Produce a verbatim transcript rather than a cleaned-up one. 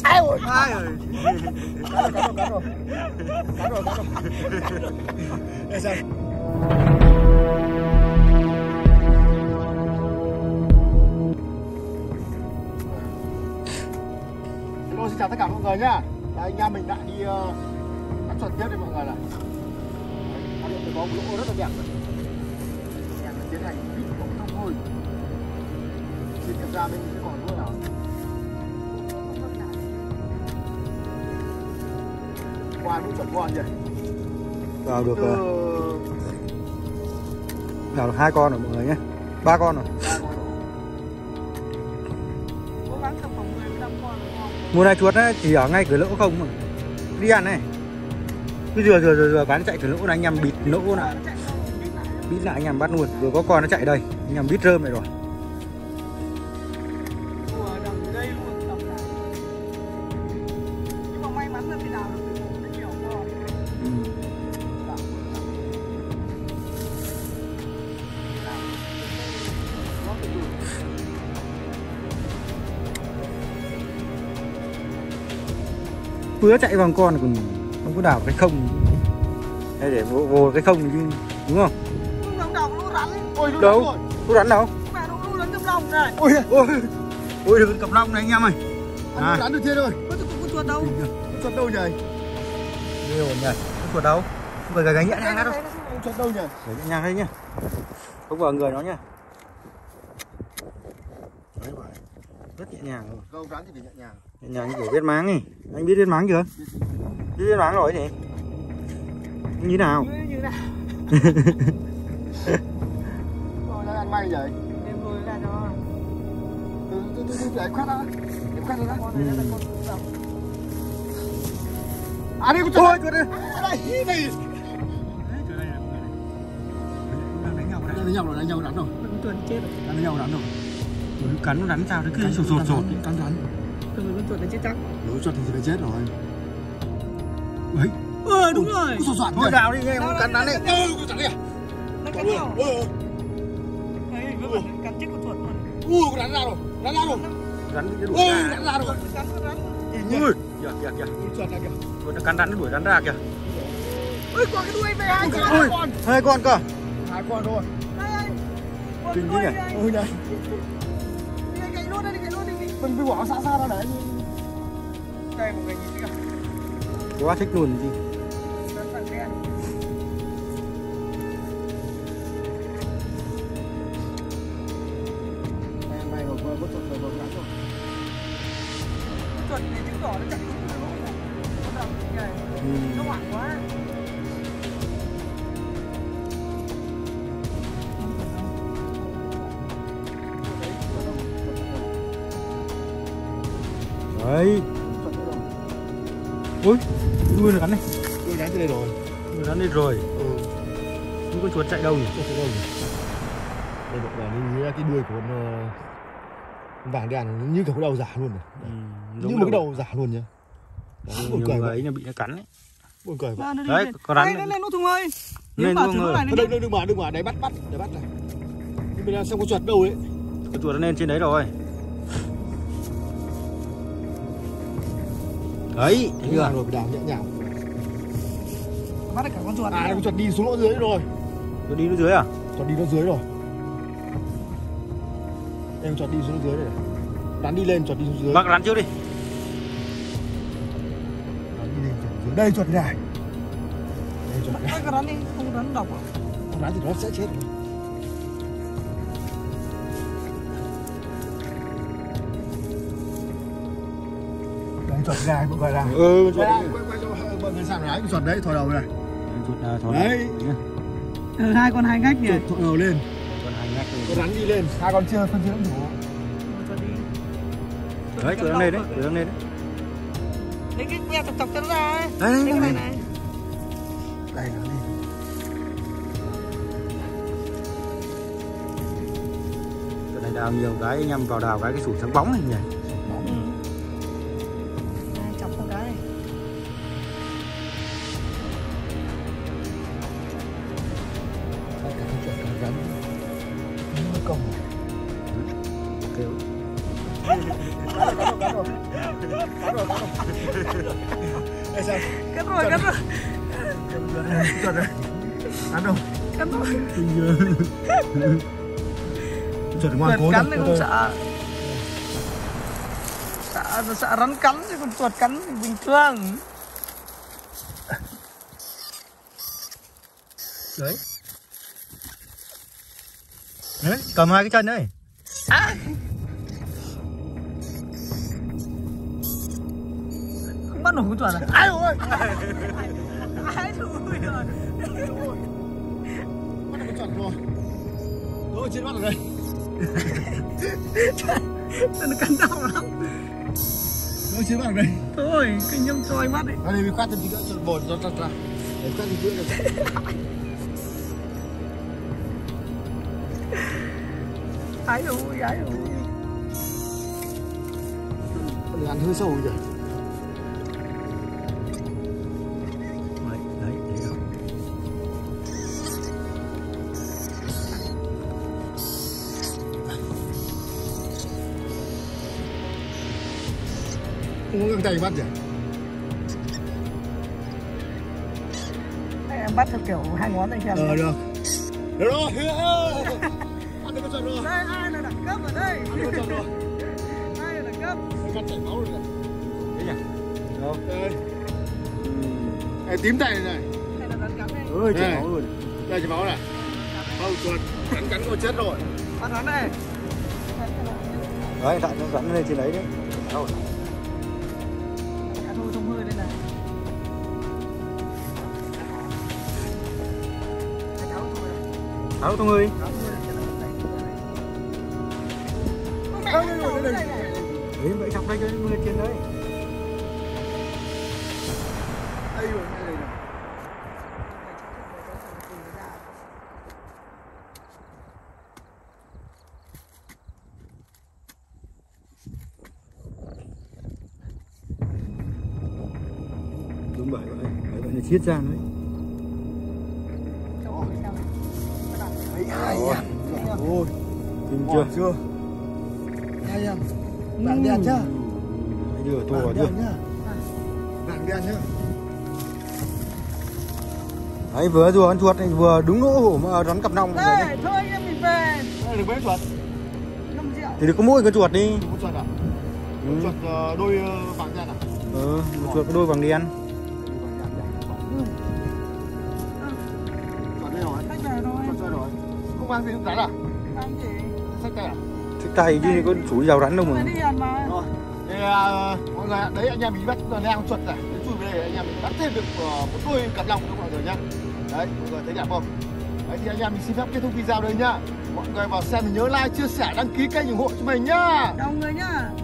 Ai ơi. Ai ơi. Cắn rồi, cắn rồi, cắn rồi, cắn rồi. Đây xem. Hello, xin chào tất cả mọi người nhá. Đây, anh em mình lại đi uh, cắn chuột tiếp đây mọi người này. Phát hiện có một lỗ rất là đẹp rồi. Em tiến hành vít một thông thôi. Xin kiểm tra bên cái còn nữa nào. Qua mũi chuẩn con vậy. Vào được Từ... vào được hai con rồi mọi người nhé. Ba con rồi. Cố gắng cầm phòng mười lăm con đúng không? Mùa này chuột ấy, chỉ ở ngay cửa lỗ không mà. Đi ăn này. Cứ rừa rừa rừa rừa bán chạy cửa lỗ này anh em bịt lỗ lại. Bịt lại anh em bắt luôn. Rồi có con nó chạy đây. Anh em bịt rơm này rồi. Cứ chạy vòng con còn không có đảo cái không hay để vô, vô cái không chứ đúng không? Lúc đầu lũ rắn. Ôi, lũ đâu? rắn rồi. Lũ rắn đâu? Mẹ nó lũ rắn cầm long này. Ôi ôi ôi đừng cầm long này anh em ơi. Ăn rắn được thiên ơi. Có con chuột đâu? Con chuột đâu nhỉ? Đây rồi nhỉ. Con chuột đâu? Không phải gánh nhẹ nhàng đâu. Con chuột đâu nhỉ? Gánh nhẹ nhàng đây nhá. Không vào người nó nhá. Đấy vậy. Rất nhẹ nhàng rồi. Gâu rắn thì phải nhẹ nhàng. Nhẹ nhàng như kiểu viết máng đi. Anh biết viết máng chưa? Biết viết máng rồi gì? Như nào? Như nào? Tôi đang ăn may vậy. Em vừa ra cho. Từ từ từ để em khoát ra. Em khoát ra đã. Con này là con rồng. À đây con chuột. Ôi chuột đây. Đây đây. Chuột đây này. Đang đánh nhau rồi Đánh nhau rồi, đánh nhau rắn rồi. Con chuột chết rồi. Đang đánh nhau rắn rồi. Ủa, cắn nó rắn sao đấy cứ sột sột sột. Cắn rắn. Từ con chuột nó chết chắc. Nếu chuột thì phải chết rồi. Đấy. Ừ đúng rồi. Sột soạn Thôi đào đi nghe không cắn rắn đi. Ơ con rắn đi à? Nó cắn nhau. Ôi ôi. Đấy, nó còn cắn chết con chuột luôn. Ui con rắn ra rồi. Rắn ra rồi. Rắn cái đuổi Ôi ra. rắn ra rồi. Cắn con rắn. Ui, kìa kìa kìa. Chuột này kìa. Chuột nó cắn rắn nó đuổi rắn ra kìa. Ôi còn cái đuôi về hai con. Ôi, hai con cơ. Hai con thôi. Đây đây. Kinh thế nhỉ? Ôi này. Đi gãy luôn đây, đi gãy luôn đi. Mình phải bỏ xa xa ra đấy. Đây một cái gì kìa. Quá thích luôn gì. Rắn vàng đen. Em này rồi có chuột rồi rắn rồi. Chuột này chứng tỏ nó chạy đúng cái lỗ này. Con rồng này. Ừ. Nó hoảng quá. Đấy. Ui, đuôi nó cắn này. Đuôi rắn từ đây rồi. Đuôi rắn đi rồi. Ừ. Nhưng con chuột chạy đâu nhỉ? Chuột từ đâu nhỉ? Đây được là như cái đuôi của con uh, vàng đen như kiểu cái đầu giả luôn này. Ừ, Như một cái đầu giả luôn nhá. Buồn nhiều cười người vậy. ấy là bị nó cắn đấy. Buồn cười vậy. Đấy, có rắn. Đây, lên lên Út Hùng ơi. Lên Bảo Út thử Hùng nó ơi. này Đừng đừng đừng mà đừng mà đấy bắt bắt để bắt này. Nhưng bây giờ xem con chuột đâu ấy. Con chuột nó lên trên đấy rồi. Đấy, thấy chưa? Rồi phải đào nhẹ nhàng. Bắt được cả con chuột. À con chuột đi xuống lỗ dưới rồi. Chuột đi nó dưới à? Chuột đi lỗ dưới rồi. Em chuột đi xuống dưới đây này. Rắn đi lên chuột đi xuống dưới. Bắt rắn trước đi. Rắn đi lên chuột dưới. Đây chuột này. Đây chuột này. Bắt cái rắn đi, không rắn độc à? Con rắn thì nó sẽ chết rồi. Đấy chuột này mọi người này. Ừ, Quay lại, quay quay cho mọi người xem này, cái chuột đấy thò đầu này. chuột à, thò Đấy. Ừ, hai con hai ngách nhỉ. Chuột thò đầu lên. Chuột hành ngách Con rắn đi lên. Hai con chưa phân chưa đủ. Chuột đi. đấy, chuột đang lên đấy, chuột đang lên đấy. Lấy cái que chọc chọc cho nó ra ấy. Đấy, đấy, Lấy cái đấy. này này. Đây nó lên. Chuột này đào nhiều cái anh em vào đào cái cái sủi sáng bóng này nhỉ. Ừ. À, chọc con cái này. Cả cái chuột cả rắn. Nó công. Kêu. Cắn rồi, cắn rồi. Cắn rồi, cắn rồi. Đây xem. Cắn rồi, cắn rồi. Chuẩn rồi. Cắn rồi. Cắn rồi. Chuẩn ngoan cố. Cắn thì không sợ. Sợ sợ rắn cắn chứ còn chuột cắn thì bình thường. Đấy. Đấy, cầm hai cái chân đấy. À. Không bắt nổi con chuột à? Ai ơi. Ai thôi rồi. Bắt được con chuột rồi. Tôi trên bắt ở đây. Nó cắn đau lắm. Tôi trên bắt ở đây. Thôi, kinh nhâm trôi mắt đi. Ở đây mình khoát thêm tí nữa cho bột cho ra. Để khoát tí nữa được. Ái ôi, ái ôi. Con này ăn hơi sâu rồi. Đấy, đấy, đấy rồi. Không có găng tay bắt gì? Em bắt theo kiểu hai ngón này xem. Ờ được. Được rồi. Ăn được con chuột rồi. Đây, ai là đẳng cấp ở đây? Ăn được con chuột rồi. Ai là đẳng cấp? Cắt chảy máu rồi này. Đấy nhỉ? Đâu? Đây. Đây tím tay này này. Hay là rắn cắn đây? Ôi, chảy Đây. máu luôn. Đây chảy máu này. Không chuột cắn cắn con chết rồi. Bắt rắn này. Đấy, tại nó rắn lên trên đấy đấy. Đâu? Cả thôi thông hơi đây này. Áo không ơi. Đấy, vậy chọc đây cho lên trên đấy. Đây rồi, đây này. Đúng vậy vậy, vậy vậy nó chiết ra đấy. Đấy, hay nhá. Ôi, Kinh chưa? chưa? Hay nhá. Bạn đen nhá. Bây giờ to Bạn chưa? đen nhá. Bạn đen nhá. Đấy, vừa rùa con chuột này vừa đúng lỗ hổ mà rắn cặp nòng rồi Đây, đấy. thôi anh em mình về. Đây được mấy chuột? năm triệu. Thì được có mỗi con chuột đi. Một chuột à? Ừ. Chuột uh, đôi uh, vàng đen à? Ừ, một chuột có đôi vàng đen. Chuột đây rồi. Khách về thôi. Chuột chơi rồi. Không mang gì rắn à? Anh chỉ. Sách tay à? Thích tay chứ có chủ giàu rắn đâu Phải mà. đi ăn mà. Rồi. Thì uh, mọi người ạ, đấy anh em mình bắt con leo chuột này. Đến chui về đây anh em mình bắt thêm được uh, một đôi cặp lòng cho mọi người nhá. Đấy, mọi người thấy đẹp không? Đấy thì anh em mình xin phép kết thúc video đây nhá. Mọi người vào xem mình nhớ like, chia sẻ, đăng ký kênh ủng hộ cho mình nhá. Chào mọi người nhá.